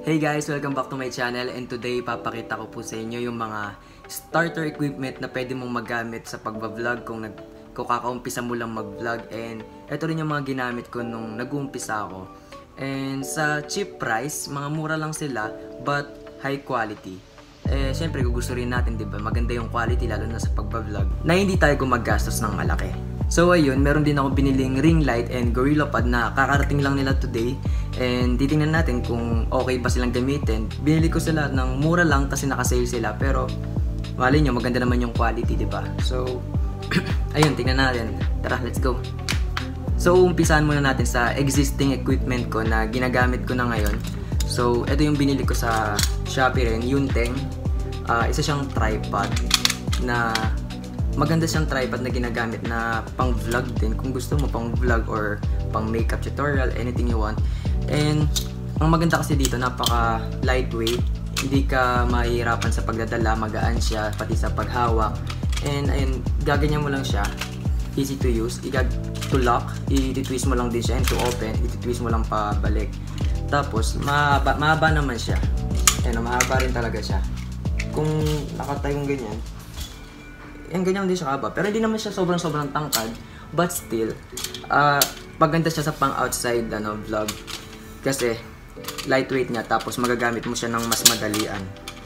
Hey guys! Welcome back to my channel, and today papakita ko po sa inyo yung mga starter equipment na pwede mong magamit sa pagbablog kung kakaumpisa mo lang mag-vlog. And ito rin yung mga ginamit ko nung nag-uumpisa ako. And sa cheap price, mga mura lang sila but high quality. Syempre gusto rin natin, diba? Maganda yung quality lalo na sa pagbablog na hindi tayo gumagastos ng malaki. So ayun, meron din ako biniling ring light and GorillaPod na kakarating lang nila today. And titingnan natin kung okay ba silang gamitin. Binili ko sila ng mura lang kasi naka-sale sila, pero mali nyo, maganda naman yung quality, diba? So ayun, tingnan natin. Tara, let's go. So umpisahan muna natin sa existing equipment ko na ginagamit ko na ngayon. So ito yung binili ko sa Shopee rin, Yunteng. Isa siyang tripod na maganda siyang tripod na ginagamit na pang vlog din kung gusto mo, pang vlog or pang makeup tutorial, anything you want. And ang maganda kasi dito, napaka lightweight, hindi ka mahihirapan sa pagdadala, magaan siya pati sa paghawak. And ayun, gaganyan mo lang siya, easy to use. To lock, i-twist mo lang din siya, and to open, i-twist mo lang pabalik. Tapos mahaba naman siya. Ayun, mahaba rin talaga siya. Kung nakatayong ganyan, yan, ganyan din siya kaba. Pero hindi naman siya sobrang tangkad. But still, maganda siya sa pang outside vlog. Kasi lightweight niya, tapos magagamit mo siya ng mas madalian.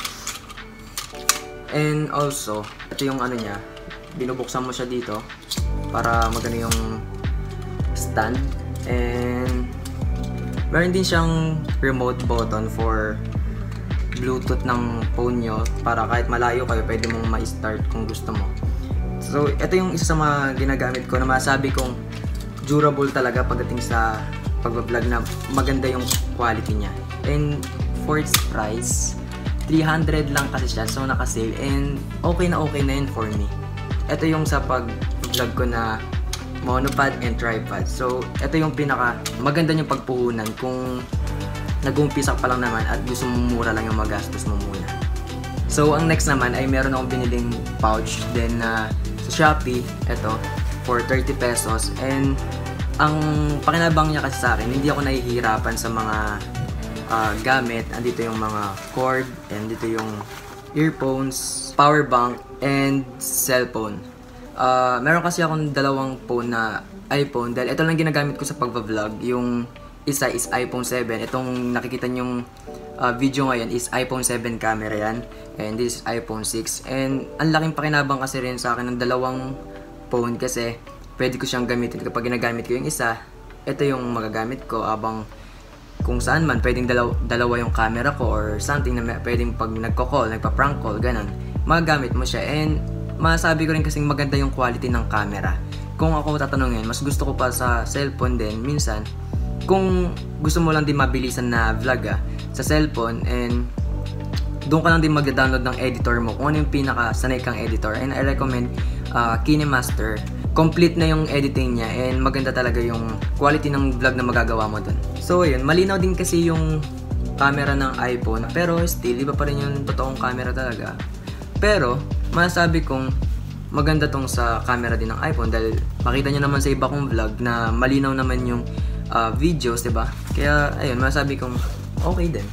And also, ito yung niya, binubuksan mo siya dito para magano yung stand. And meron din siyang remote button for Bluetooth ng phone nyo para kahit malayo kayo pwede mong ma-start kung gusto mo. So ito yung isa sa mga ginagamit ko na masabi kong durable talaga pagdating sa pagbablog, na maganda yung quality niya. And for its price, 300 lang kasi siya, so naka-sale, and okay na yun for me. Ito yung sa pag-vlog ko na monopod and tripod. So ito yung pinaka maganda yung pagpuhunan kung nag-uumpisa pa lang naman at gusto mo mura lang yung magastos mo muna. So ang next naman ay meron akong biniling pouch din na sa Shopee, ito, for 30 pesos. And ang pakinabang niya kasi sa akin, hindi ako nahihirapan sa mga gamit. Andito yung mga cord, and dito yung earphones, power bank, and cellphone. Meron kasi akong dalawang phone na iPhone dahil ito lang ginagamit ko sa pagbablog. Yung isa is iPhone 7. Itong nakikita nyong video ngayon is iPhone 7 camera yan. And this is iPhone 6. And ang laking pakinabang kasi rin sa akin ng dalawang phone kasi pwede ko siyang gamitin kapag ginagamit ko yung isa. Ito yung magagamit ko abang kung saan man pwedeng dalawa yung camera ko or something na pwedeng pag nagko-call, nagpa-prank call, ganun. Magagamit mo siya. And masabi ko rin kasing maganda yung quality ng camera. Kung ako tatanungin, mas gusto ko pa sa cellphone din minsan. Kung gusto mo lang din mabilisan na vlog sa cellphone, and doon ka lang din mag-download ng editor mo kung ano yung pinaka-sanay kang editor. And I recommend KineMaster. Complete na yung editing niya and maganda talaga yung quality ng vlog na magagawa mo dun. So ayun, malinaw din kasi yung camera ng iPhone, pero still iba pa rin yung totoong camera talaga. Pero masasabi kong maganda tong sa camera din ng iPhone dahil makita nyo naman sa iba kong vlog na malinaw naman yung videos, diba? Kaya ayun, masasabi kong okay din.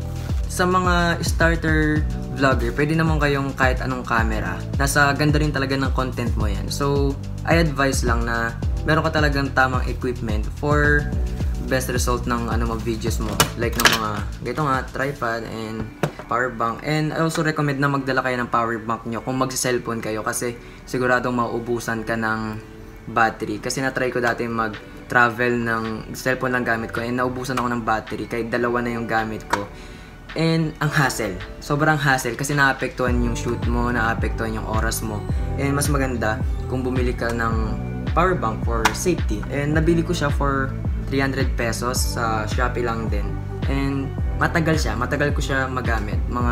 Sa mga starter vlogger, pwede naman kayong kahit anong camera. Nasa ganda rin talaga ng content mo yan. So I advise lang na meron ka talagang tamang equipment for best result ng videos mo. Like ng mga ganito nga, tripod and power bank. And I also recommend na magdala kayo ng power bank nyo kung magsi-cellphone kayo kasi siguradong mauubusan ka ng battery. Kasi na-try ko dati mag-travel ng cellphone lang gamit ko and naubusan ako ng battery kahit dalawa na yung gamit ko. And ang hassle, sobrang hassle kasi naapektuhan yung shoot mo, naapektuhan yung oras mo. And mas maganda kung bumili ka ng power bank for safety. And nabili ko siya for 300 pesos sa Shopee lang din. And matagal ko siya magamit. Mga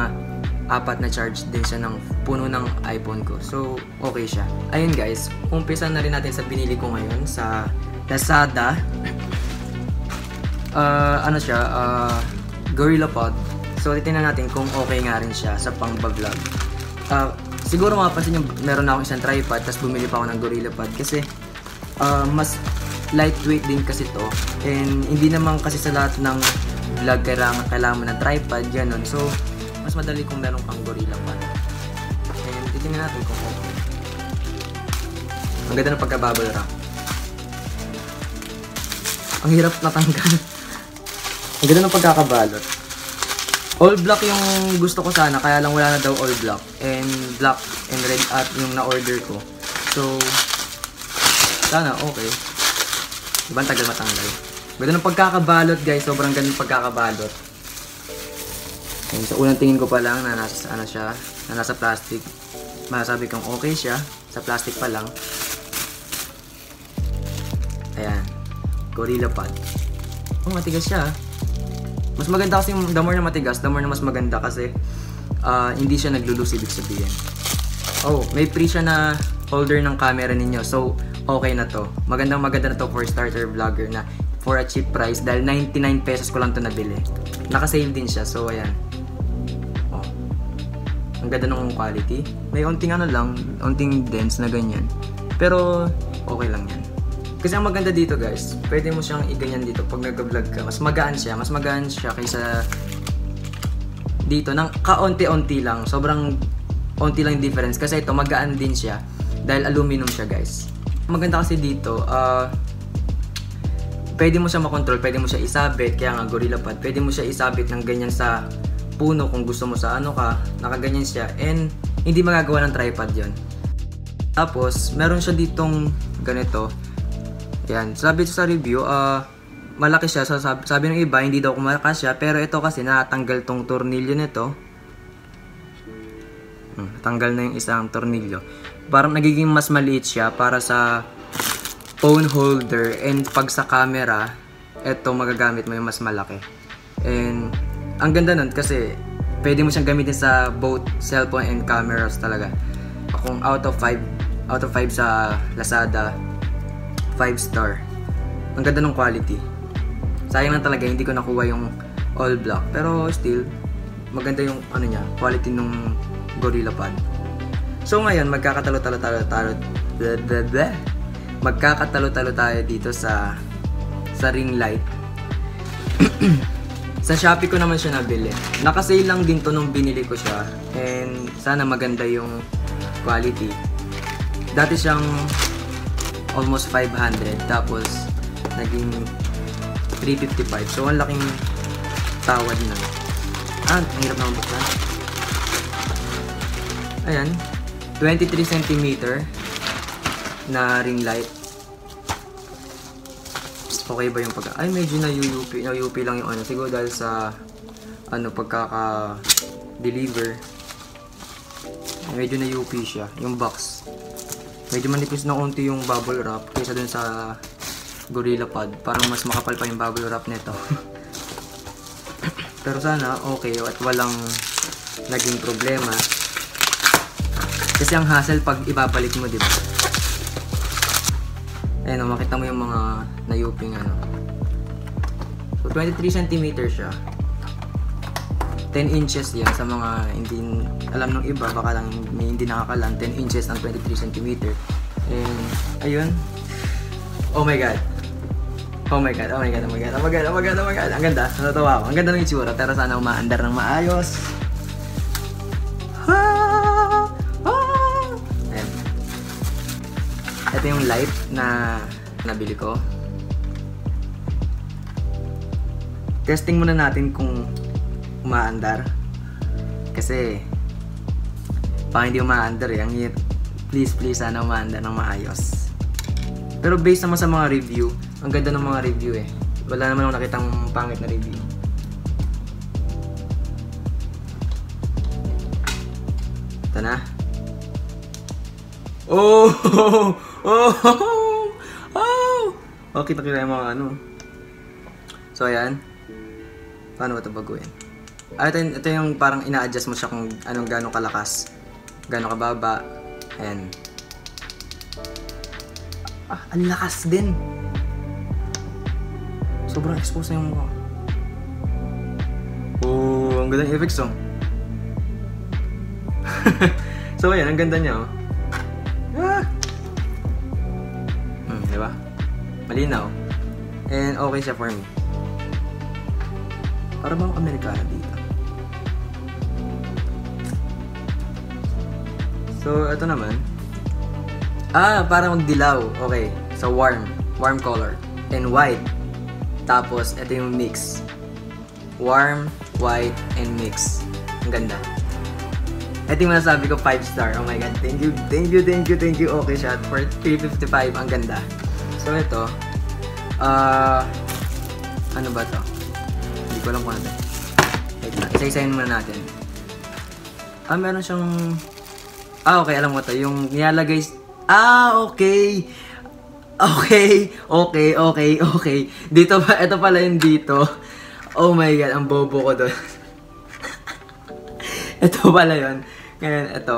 4 na charge din siya ng puno ng iPhone ko. So okay siya. Ayun guys, umpisa na rin natin sa binili ko ngayon sa Lazada. GorillaPod. So titingnan natin kung okay nga rin siya sa pang-vlog. Siguro mapapansin nyo, meron na akong isang tripod tapos bumili pa ako ng GorillaPod kasi mas lightweight din kasi to, and hindi naman kasi sa lahat ng nag-vlog, kailangan mo ng tripod, ganun. So, mas madali kung meron kang Gorilla Pod. And titingnan natin kung okay. Ang ganda ng pagka-bubble wrap. Ang hirap natanggal. Ang ganda ng pagkakabalot. All black yung gusto ko sana, kaya lang wala na daw all black. And black and red at yung na-order ko. So, sana okay. Diba ang tagal matanggal? Ganda ng pagkakabalot guys, sobrang ganda ng pagkakabalot. And sa unang tingin ko pa lang na nasa, ano siya, na nasa plastic. Masasabi kong okay siya, sa plastic pa lang. Ayan, Gorilla Pod. Oh, matigas siya. Mas maganda kasi the more na matigas, the more na mas maganda kasi hindi siya naglulus, ibig sabihin. Oh, may free siya na holder ng camera ninyo. So, okay na to. Maganda na to for starter vlogger na for a cheap price dahil 99 pesos ko lang to nabili. Naka-sale din siya. So, ayan. Oh. Ang ganda ng quality. May onting ano lang, onting dense na ganyan. Pero, okay lang yan. Kasi ang maganda dito guys, pwede mo siyang iganyan dito pag nag-vlog ka. Mas magaan siya kaysa dito nang kaunti-unti lang. Sobrang onti lang yung difference kasi ito magaan din siya dahil aluminum siya guys. Maganda kasi dito, pwede mo siya makontrol, pwede mo siya isabit, kaya nga Gorilla Pod, pwede mo siya isabit ng ganyan sa puno kung gusto mo sa ano ka, nakaganyan siya and hindi magagawa ng tripod yon. Tapos, meron siya ditong ganito. Yan, sabi sa review, malaki siya. Sabi ng iba, hindi daw kumakas siya. Pero ito kasi, natanggal tong tornilyo nito. Tanggal na yung isang tornilyo. Parang nagiging mas maliit siya para sa phone holder. And pag sa camera, ito magagamit mo yung mas malaki. And ang ganda nun kasi, pwede mo siyang gamitin sa both cellphone and cameras talaga. Kung out of 5 sa Lazada, 5 star. Ang ganda ng quality. Sayang lang talaga hindi ko nakuha yung all black. Pero still, maganda yung ano niya, quality ng Gorilla Pod. So ngayon, magkakatalo-talo tayo dito sa ring light. Sa Shopee ko naman siya nabili. Naka-sale lang din to nung binili ko siya. And sana maganda yung quality. Dati siyang almost 500 tapos naging 355. So ang laking tawad na. Ang hirap na buksan. Ayan, 23 cm na ring light. Okay ba yung pag... Ay, medyo na-UP lang yung ano. Siguro dahil sa ano pagkaka-deliver. Medyo na-UP siya, yung box. Medyo manipis na konti yung bubble wrap kaysa dun sa Gorilla Pod. Parang mas makapal pa yung bubble wrap nito. Pero sana okay at walang naging problema. Kasi ang hassle pag ibabalik mo, diba? Ayun, makita mo yung mga na-uping ano. So 23 cm siya. 10 inches yan sa mga hindi alam ng iba, baka lang may hindi nakakalan. 10 inches ng 23 cm. And ayun. Oh my god. Oh my god. Ang ganda. Natatawa ako. Ang ganda ng itsura, pero sana umaandar ng maayos. Ayan. Ito yung light na nabili ko. Testing muna natin kung umaandar. Kasi pag hindi umaandar please sana umaandar ng maayos. Pero based naman sa mga review, ang ganda ng mga review eh. Wala naman akong nakitang pangit na review. Ito na. Oh! Okay, kita yung mga ano. So ayan. Paano ba ito baguhin? Ito yung parang ina-adjust mo siya kung anong gano'ng kalakas, gano'ng kababa, and ang lakas din. Sobrang expose na yung mukha. Oh, ang ganda ng effects oh. So ayan, ang ganda niya oh. Diba? Malinaw. And okay siya for me. Para bang Amerikano dito. So, ito naman. Para magdilaw. Okay. So, warm color. And white. Tapos, ito yung mix. Warm, white, and mix. Ang ganda. Ito yung masasabi ko, 5 star. Oh my god, thank you. Okay, shot for 355. Ang ganda. So, ito. Ano ba to? Hindi ko alam kung ano. Isa-isayin muna natin. Meron siyang... okay, alam mo to. Yung nilalagay... okay. Dito pa, ito pala yung dito. Oh my god, ang bobo ko doon. Ito pala yun. Ngayon, ito.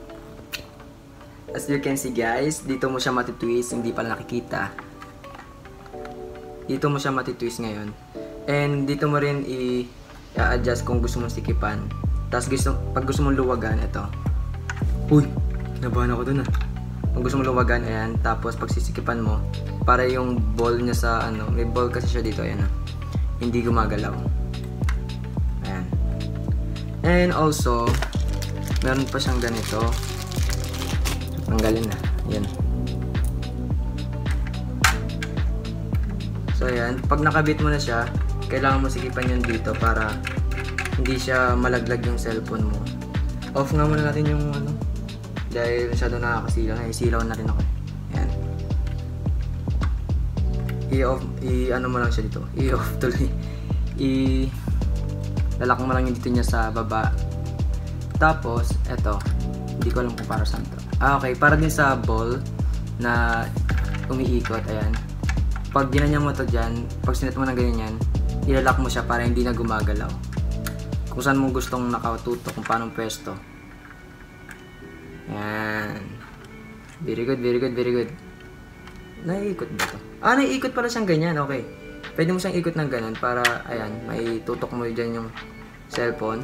As you can see guys, dito mo siya matitwist, hindi pala nakikita. Dito mo siya matitwist ngayon. And dito mo rin i-adjust kung gusto mong sikipan. Tapos pag gusto mong luwagan, ito. Uy, kinabahan ako dun Pag gusto mong luwagan, ayan. Tapos pag sisikipan mo, para yung ball niya sa may ball kasi siya dito, ayan hindi gumagalaw. Ayan. And also, meron pa siyang ganito. Tanggalin na. Ayan. So, ayan. Pag nakabit mo na siya, kailangan mo sikipan yun dito para hindi siya malaglag yung cellphone mo. Off nga muna natin yung dahil masyado nakakasilaw na. Isilaw na rin ako. Ayan. I-off. Mo lang siya dito. I-off tuloy. Lalak mo lang yung dito niya sa baba. Tapos, eto. Hindi ko alam kung para saan to. Okay. Para din sa ball na umiikot. Ayan. Pag ginanyan mo to dyan, pag sinet mo na ganyan, ilalak mo siya para hindi na gumagalaw. Kung saan mo gustong nakatutok, kung paano pwesto. Ayan. Very good. Naiikot ba to? Naiikot pala siyang ganyan. Okay. Pwede mo siyang ikot ng ganun para, ayan, may tutok mo dyan yung cellphone.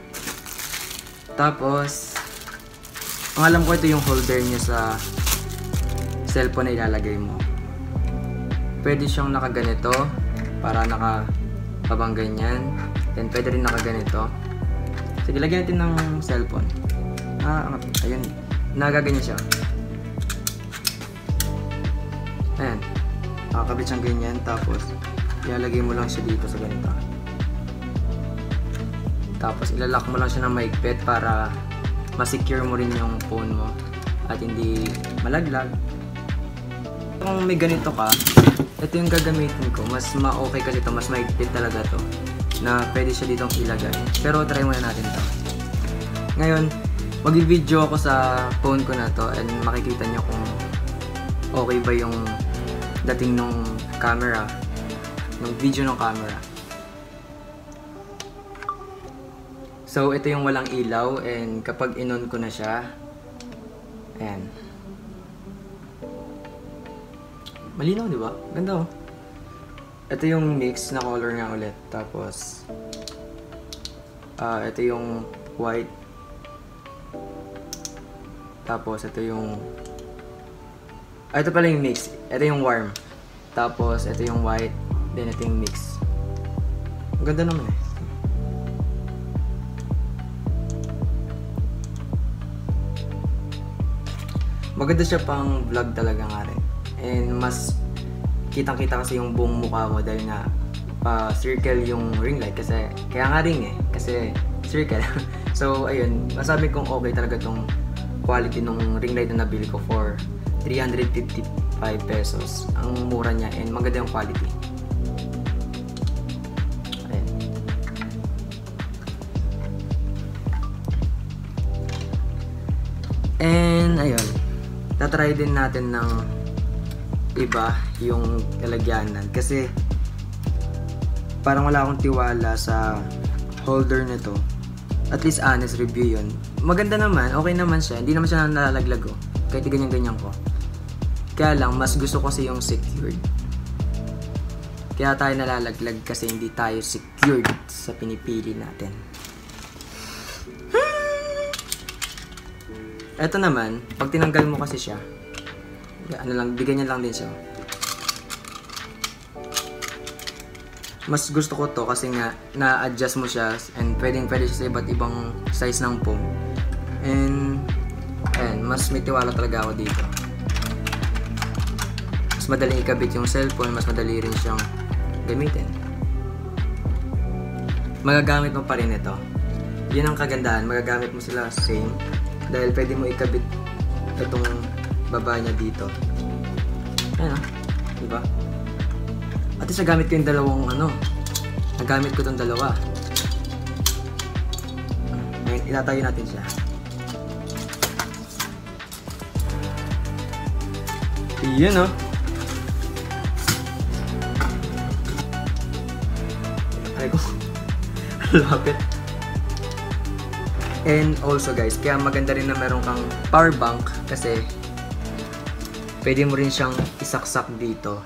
Tapos, ang alam ko ito yung holder niya sa cellphone na ilalagay mo. Pwede siyang nakaganito para nakabang ganyan. Then pwede rin nakaganito. Sige, lagyan natin ng cellphone. Ayun. Nagaganyan siya. Ayan. Nakakabit siyang ganyan. Tapos, ilalagay mo lang siya dito sa ganito. Tapos, ilalak mo lang siya ng maigpit para masecure mo rin yung phone mo. At hindi malaglag. Kung may ganito ka, ito yung gagamitin ko. Mas ma-okay kasi ito. Mas maigpit talaga to. Na pwede siya ditong ilagay. Pero try muna natin to. Ngayon, mag-video ako sa phone ko na to and makikita nyo kung okay ba yung dating ng camera, ng video ng camera. So, ito yung walang ilaw and kapag in-on ko na siya, ayan. Malinaw, di ba? Ganda oh. Ito yung mix na color nga ulit. Tapos, ito yung white. Tapos, ito yung... ito pala yung mix. Ito yung warm. Tapos, ito yung white. Then, ito yung mix. Ang ganda naman eh. Maganda siya pang vlog talaga nga rin. And mas kitang-kita kasi yung buong mukha mo dahil nga circle yung ring light. Kasi, kaya nga ring eh. Kasi, circle. So, ayun. Masabi kong okay talaga tong quality ng ring light na nabili ko for 355 pesos. Ang mura niya and maganda yung quality. Ayan. And ayun. Tatry din natin ng iba yung lalagyanan kasi parang wala akong tiwala sa holder nito. At least honest review yun. Maganda naman, okay naman siya. Hindi naman siya nalalaglag oh. Kahit ganyan-ganyan ko. Kaya lang, mas gusto ko kasi yung secured. Kaya tayo nalalaglag kasi hindi tayo secured sa pinipili natin. Eto naman, pag tinanggal mo kasi siya, bigyan niya lang din siya. mas gusto ko to kasi nga na-adjust mo siya and pwede siya sa iba't ibang size ng phone. And ayan, mas may tiwala talaga ako dito. Mas madaling ikabit yung cellphone, mas madali rin siyang gamitin. Magagamit mo pa rin ito. Yun ang kagandahan, magagamit mo sila same dahil pwede mo ikabit itong baba niya dito. Ayan, diba? At isa gamit ko yung dalawang nagamit ko itong dalawa. Ngayon, itatayo natin siya. Iyan Ay ko. Lapit. And also guys, kaya maganda rin na meron kang power bank kasi pwede mo rin siyang isaksak dito.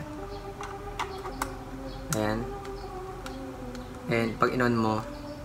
Ayan. And pag in-on mo,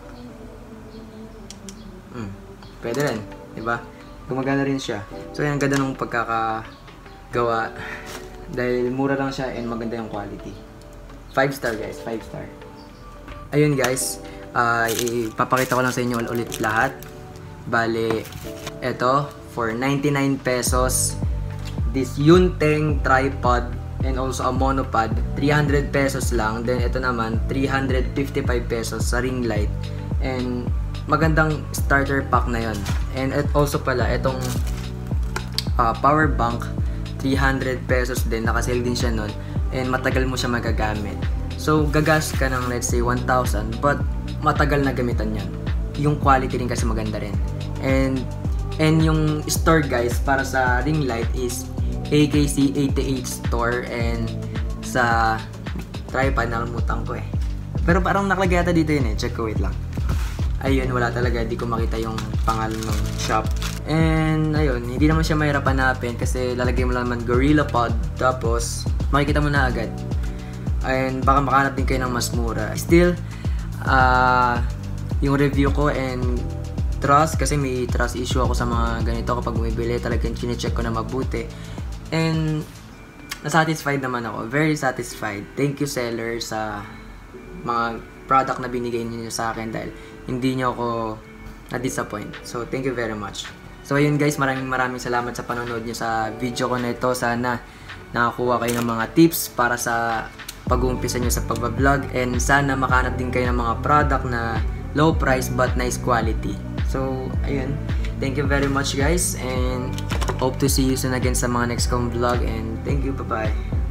pwede rin, diba? Gumagana rin siya. So yan, ganda nung pagkakagawa dahil mura lang siya and maganda yung quality. 5 star guys, 5 star. Ayun guys, ipapakita ko lang sa inyo ulit lahat. Bale, eto, for 99 pesos, this Yunteng tripod and also a monopod, 300 pesos lang. Then ito naman 355 pesos sa ring light. And magandang starter pack na yon. And also pala itong power bank, 300 pesos din, nakasale din siya nun. And matagal mo siya magagamit. So gagas ka ng let's say 1,000 but matagal na gamitan yan. Yung quality rin kasi maganda rin. And yung store guys para sa ring light is AKC 88 store, and sa tripod nakalimutan ko pero parang nakalagay yata dito yun check ko, wait lang. Ayun, wala talaga, di ko makita yung pangalan ng shop. And ayun, hindi naman siya mahirap hanapin kasi lalagay mo lang naman GorillaPod tapos makikita mo na agad. And baka makahanap din kayo ng mas mura. Still, yung review ko and trust, kasi may trust issue ako sa mga ganito kapag bumibili, talagang chine-check ko na mabuti. And nasatisfied naman ako, very satisfied. Thank you seller sa mga product na binigay niyo sa akin dahil hindi niyo ako na-disappoint. So thank you very much. So ayun guys, maraming salamat sa panonood niyo sa video ko na ito. Sana nakakuha kayo ng mga tips para sa pag-uumpisa niyo sa pagbablog, and sana makahanap din kayo ng mga product na low price but nice quality. So ayun, thank you very much guys, and hope to see you soon again sa mga next kong vlog, and thank you, bye bye.